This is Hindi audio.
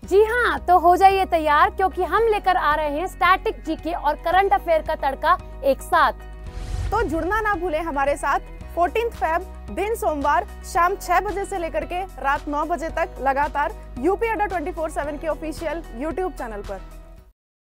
जी हाँ, तो हो जाइए तैयार क्योंकि हम लेकर आ रहे हैं स्टैटिक जीके और करंट अफेयर का तड़का एक साथ। तो जुड़ना ना भूलें हमारे साथ 14 फेब दिन सोमवार शाम 6 बजे से लेकर के रात 9 बजे तक लगातार यूपी अड्डा 24/7 के ऑफिशियल यूट्यूब चैनल पर।